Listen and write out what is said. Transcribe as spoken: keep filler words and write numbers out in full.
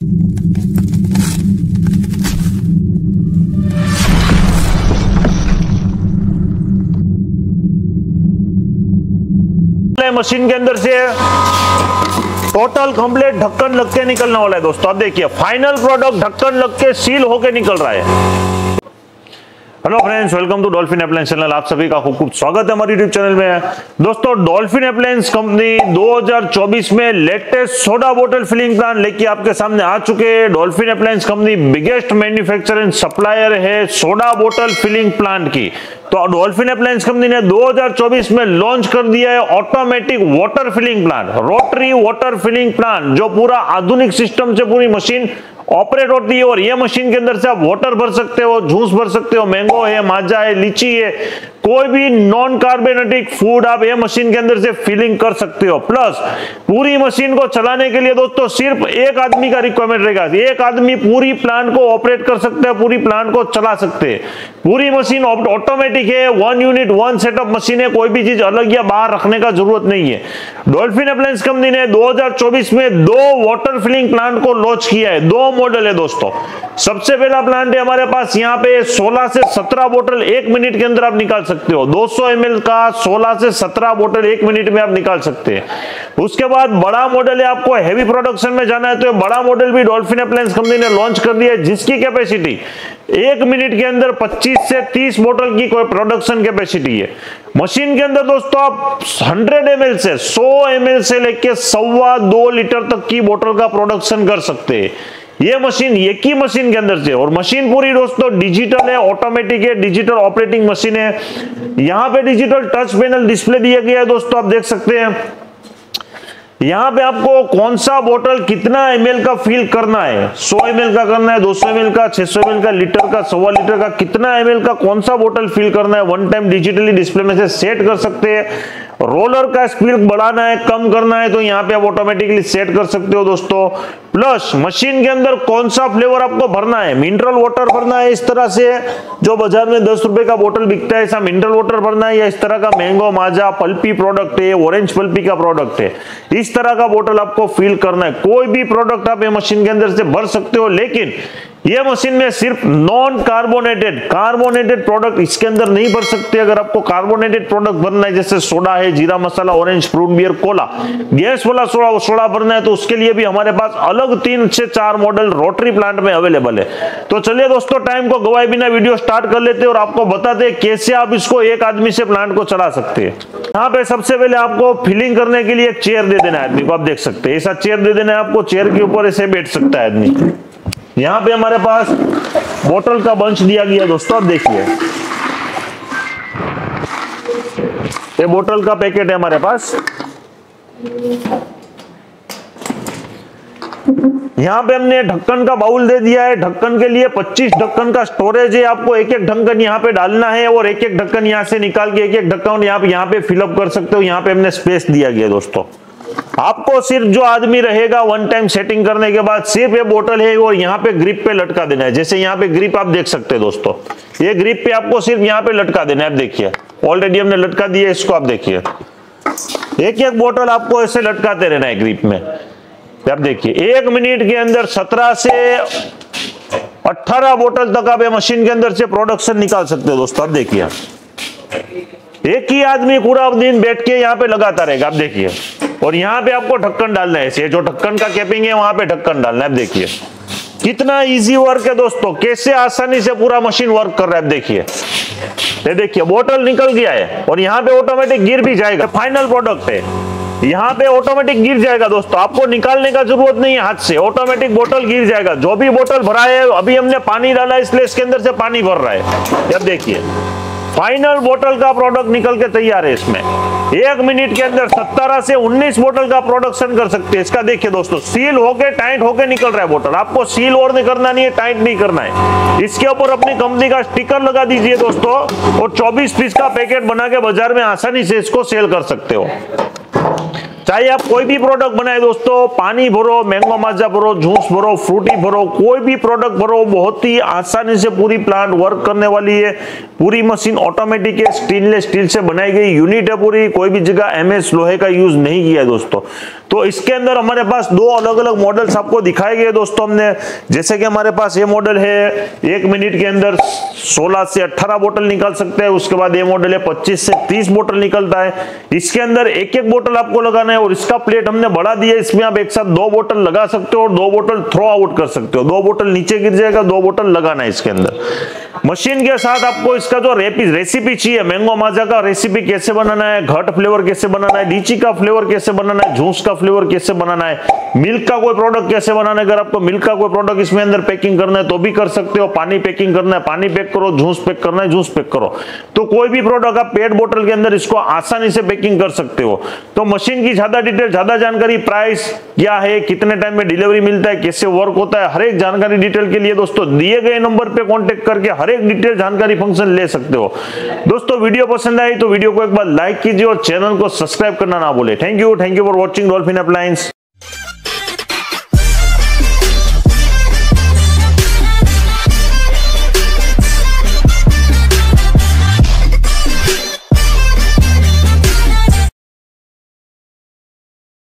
Machine के अंदर से टोटल कंप्लीट ढक्कन लग के निकलने वाला है दोस्तों। अब देखिए फाइनल प्रोडक्ट ढक्कन लग के सील होके निकल रहा है। Hello friends, welcome to Dolphin appliance channel. आप सभी का खूब खूब स्वागत है हमारे यूट्यूब चैनल में। दोस्तों, डॉल्फिन अप्लायंस कंपनी दो हज़ार चौबीस में लेटेस्ट सोडा बोतल फिलिंग प्लांट लेके आपके सामने आ चुके हैं। Dolphin appliance company biggest manufacturer and supplier है सोडा बोतल फिलिंग प्लांट की। तो डॉल्फिन अप्लायंस कंपनी ने दो हज़ार चौबीस में लॉन्च कर दिया है automatic water filling plant, rotary water filling plant, जो पूरा आधुनिक सिस्टम से पूरी मशीन ऑपरेट होती है। और ये मशीन के अंदर से आप वाटर भर सकते हो, जूस भर सकते हो, मैंगो है, माजा है, लीची है, कोई भी नॉन कार्बोनेटिक फूड आप ये मशीन के अंदर से फिलिंग कर सकते हो। प्लस पूरी मशीन को चलाने के लिए दोस्तों सिर्फ एक आदमी का रिक्वायरमेंट रहेगा। एक आदमी पूरी प्लांट को ऑपरेट कर सकते हैं, पूरी प्लांट को चला सकते हैं। पूरी मशीन ऑटोमेटिक है, one unit one setup machine है, कोई भी चीज अलग या बाहर रखने का जरूरत नहीं है। डॉल्फिन अप्लायंस कंपनी ने दो हज़ार चौबीस में दो वाटर फिलिंग प्लांट को लॉन्च किया है। दो मॉडल है दोस्तों। सबसे पहला प्लांट है हमारे पास यहाँ पे सोलह से सत्रह बोतल एक मिनट के अंदर आप निकाल सकते हो। दो सौ एम एल का सोलह से सत्रह बोतल एक मिनट में आप निकाल सकते हैं। उसके बाद बड़ा मॉडल है, आपको हैवी प्रोडक्शन में जाना है तो बड़ा मॉडल भी डॉल्फिन अप्लायंस कंपनी ने लॉन्च कर दिया है, जिसकी कैपेसिटी एक मिनट के अंदर पच्चीस से तीस बोतल की कोई प्रोडक्शन कैपेसिटी है। मशीन के अंदर दोस्तों आप सौ एम एल से सौ एम एल से लेके सवा दो लीटर तक की बोतल का प्रोडक्शन कर सकते हैं। ये मशीन एक ही मशीन के अंदर से, और मशीन पूरी दोस्तों डिजिटल है, ऑटोमेटिक है, डिजिटल ऑपरेटिंग मशीन है। यहाँ पे डिजिटल टच पैनल डिस्प्ले दिया गया है दोस्तों, आप देख सकते हैं। यहाँ पे आपको कौन सा बोतल कितना एमएल का फिल करना है, सौ एमएल का करना है, दो सौ एमएल का, छह सौ एमएल का, लीटर का, सवा लीटर का, कितना एमएल का कौन सा बोतल फिल करना है, वन टाइम डिजिटली डिस्प्ले में से सेट कर सकते हैं। रोलर का स्पीड बढ़ाना है, कम करना है तो यहाँ पे आप ऑटोमेटिकली सेट कर सकते हो दोस्तों। प्लस मशीन के अंदर कौन सा फ्लेवर आपको भरना है, मिनरल वाटर भरना है इस तरह से, जो बाजार में दस रुपए का बोतल बिकता है, ऐसा मिनरल वाटर भरना है, या इस तरह का मैंगो माजा पल्पी प्रोडक्ट है, ऑरेंज पल्पी का प्रोडक्ट है, इस तरह का बोतल आपको फिल करना है। कोई भी प्रोडक्ट आप ये मशीन के अंदर से भर सकते हो, लेकिन ये मशीन में सिर्फ नॉन कार्बोनेटेड कार्बोनेटेड प्रोडक्ट इसके अंदर नहीं भर सकते। अगर आपको कार्बोनेटेड प्रोडक्ट भरना है, जैसे सोडा है, जीरा मसाला, orange fruit beer, cola, gas वाला सोडा सोडा भरना है, तो उसके लिए भी हमारे पास अलग तीन से चार मॉडल रोटरी प्लांट में अवेलेबल है। तो चलिए दोस्तों, टाइम को गवाए बिना वीडियो स्टार्ट कर लेते हैं और आपको बताते हैं कैसे आप इसको एक आदमी से प्लांट को चला सकते हैं। यहाँ पे सबसे पहले आपको फिलिंग करने के लिए एक चेयर दे देना है आदमी को, आप देख सकते हैं, ऐसा चेयर दे देना है आपको। चेयर के ऊपर ऐसे बैठ सकता है आदमी। यहाँ पे हमारे पास बोतल का बंच दिया गया दोस्तों, आप देखिए, ये बोतल का पैकेट है हमारे पास। यहाँ पे हमने ढक्कन का बाउल दे दिया है। ढक्कन के लिए पच्चीस ढक्कन का स्टोरेज है। आपको एक एक ढक्कन यहाँ पे डालना है और एक एक ढक्कन यहाँ से निकाल के एक एक ढक्कन यहाँ पे यहाँ पे फिलअप कर सकते हो। यहाँ पे हमने स्पेस दिया गया दोस्तों। आपको सिर्फ जो आदमी रहेगा वन टाइम सेटिंग करने के बाद सिर्फ ये बोतल है और यहाँ पे ग्रिप पे लटका देना है। जैसे यहाँ पे ग्रिप आप देख सकते हैं दोस्तों, ये ग्रिप पे आपको सिर्फ यहाँ पे लटका देना है। आप देखिए, ऑलरेडी हमने लटका दिया है इसको, आप देखिए, एक एक बोतल आपको ऐसे लटकाते रहना है ग्रिप में। आप देखिए, एक मिनट के अंदर सत्रह से अठारह बोतल तक आप ये मशीन के अंदर से प्रोडक्शन निकाल सकते हो दोस्तों। आप देखिए, एक ही आदमी पूरा दिन बैठ के यहाँ पे लगाता रहेगा, आप देखिए। और यहाँ पे आपको ढक्कन डालना है, ऐसे जो ढक्कन का कैपिंग है वहां पे ढक्कन डालना है। आप देखिए कितना इजी वर्क है दोस्तों, कैसे आसानी से पूरा मशीन वर्क कर रहा है। आप देखिए, ये देखिए बोतल निकल गया है और यहाँ पे ऑटोमेटिक गिर भी जाएगा। फाइनल प्रोडक्ट है, यहाँ पे ऑटोमेटिक गिर जाएगा दोस्तों, आपको निकालने का जरूरत नहीं है हाथ से, ऑटोमेटिक बोतल गिर जाएगा। जो भी बोतल भरा है, अभी हमने पानी डाला इसलिए इसके अंदर से पानी भर रहा है। अब देखिए, फाइनल बोतल का प्रोडक्ट निकल के तैयार है। इसमें एक मिनट के अंदर सत्रह से उन्नीस बोतल का प्रोडक्शन कर सकते हैं। इसका देखिए दोस्तों, सील होके टाइट होके निकल रहा है बोतल। आपको सील और नहीं करना नहीं है, टाइट नहीं करना है। इसके ऊपर अपनी कंपनी का स्टिकर लगा दीजिए दोस्तों, और चौबीस पीस का पैकेट बना के बाजार में आसानी से इसको सेल कर सकते हो। चाहे आप कोई भी प्रोडक्ट बनाए दोस्तों, पानी भरो, मैंगो माजा भरो, जूस भरो, फ्रूटी भरो, कोई भी प्रोडक्ट भरो, बहुत ही आसानी से पूरी प्लांट वर्क करने वाली है। पूरी मशीन ऑटोमेटिक है, स्टेनलेस स्टील से बनाई गई यूनिट है पूरी, कोई भी जगह एमएस लोहे का यूज नहीं किया है दोस्तों। तो इसके अंदर हमारे पास दो अलग अलग मॉडल्स आपको दिखाए गए दोस्तों हमने, जैसे कि हमारे पास ये मॉडल है एक मिनट के अंदर सोलह से अठारह बोतल निकाल सकते हैं। उसके बाद ये मॉडल है पच्चीस से तीस बोतल निकलता है। इसके अंदर एक एक बोतल आपको लगाना है और इसका प्लेट हमने बढ़ा दिया, इसमें आप एक साथ दो बोतल लगा सकते हो और दो बोतल थ्रो आउट कर सकते हो। दो बोतल नीचे गिर जाएगा, दो बोतल लगाना है इसके अंदर। मशीन के साथ आपको इसका जो रेसिपी चाहिए, मैंगो माजा का रेसिपी कैसे बनाना है, घट फ्लेवर कैसे बनाना है, लीची का फ्लेवर कैसे बनाना है, जूस का फ्लेवर कैसे बनाना है, मिल्क का कोई प्रोडक्ट कैसे बनाना है, अगर आपको मिल्क का कोई प्रोडक्ट इसमें अंदर पैकिंग करना है तो भी कर सकते हो। पानी पैकिंग करना है पानी पैक करो, जूस पैक करना है जूस पैक करो। तो कोई भी प्रोडक्ट आप पेट बोतल के अंदर इसको आसानी से पैकिंग कर सकते हो। तो मशीन की ज्यादा डिटेल, ज्यादा जानकारी, प्राइस क्या है, कितने टाइम में डिलीवरी मिलता है, कैसे वर्क होता है, हर एक जानकारी डिटेल के लिए दोस्तों दिए गए नंबर पे कांटेक्ट करके हर एक डिटेल जानकारी फंक्शन ले सकते हो। दोस्तों वीडियो पसंद आई तो वीडियो को एक बार लाइक कीजिए और चैनल को सब्सक्राइब करना ना भूले। Thank you thank you for watching Dolphin appliance.